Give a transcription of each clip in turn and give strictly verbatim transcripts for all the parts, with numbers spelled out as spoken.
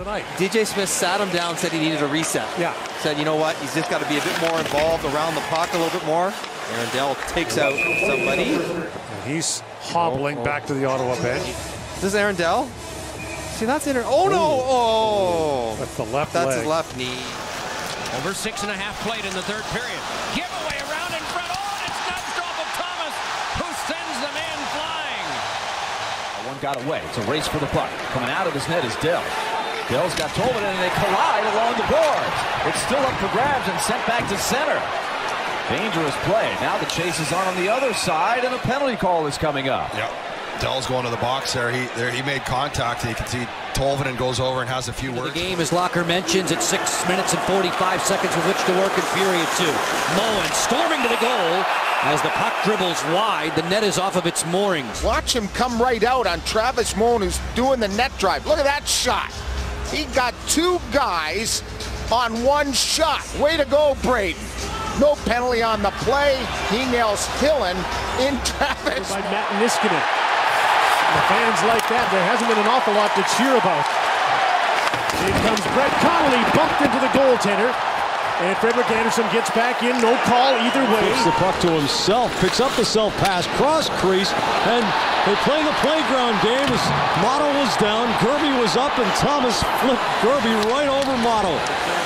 tonight. D J Smith sat him down, said he needed a reset. Yeah. Said, you know what, he's just got to be a bit more involved around the puck a little bit more. Aaron Dell takes out somebody. And he's hobbling oh, oh. back to the Ottawa bench. Is this Aaron Dell? See, that's in. Oh, no. Oh. With the left That's leg. his left knee. Over six and a half played in the third period. Giveaway around in front. Oh, and it's nudged off of Thomas, who sends the man flying. One got away. It's a race for the puck. Coming out of his net is Dell. Dell's got Tolman, and they collide along the boards. It's still up for grabs and sent back to center. Dangerous play. Now the chase is on on the other side, and a penalty call is coming up. Yep. Dell's going to the box there. He there he made contact. You can see Tolvanen goes over and has a few words. The game, as Locker mentions, it's six minutes and forty-five seconds with which to work in period two. Moen storming to the goal as the puck dribbles wide. The net is off of its moorings. Watch him come right out on Travis Moen, who's doing the net drive. Look at that shot. He got two guys on one shot. Way to go, Braden. No penalty on the play. He nails Hillen in Travis. By Matt Niskanen. The fans like that. There hasn't been an awful lot to cheer about. Here comes Brett Connolly, bumped into the goaltender. And Frederik Andersen gets back in. No call either way. Takes the puck to himself. Picks up the self pass. Cross crease. And they're playing a playground game as Motto was down. Gerby was up. And Thomas flipped Gerby right over Motto.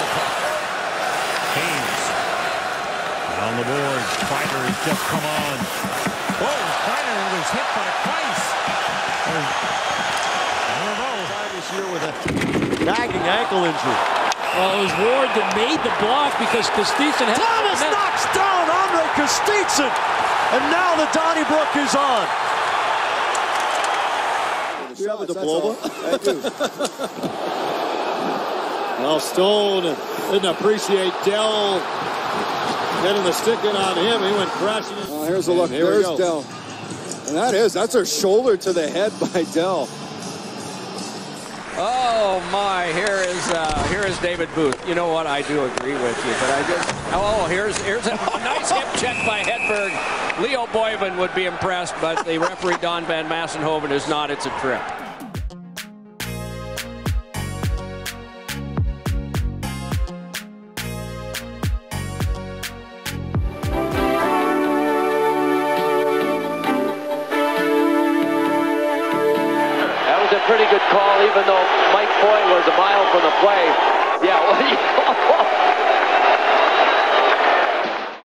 Haynes on the boards. Kreider has just come on. Whoa, Kreider was hit by Price. I don't know. This year with a nagging ankle injury. Well, it was Ward that made the block because Kostitsin had... Thomas knocks down Andre Kostitsin. And now the Donnybrook is on. Do you have a diploma? I do. Well, Stone didn't appreciate Dell getting the stick in on him. He went crashing. Oh, here's a look. There's Dell. And that is, that's a shoulder to the head by Dell. Oh my! Here is uh, here is David Booth. You know what? I do agree with you, but I just oh here's here's a nice hip check by Hedberg. Leo Boyven would be impressed, but the referee Don Van Massenhoven is not. It's a trip. Pretty good call, even though Mike Foy was a mile from the play. Yeah, well,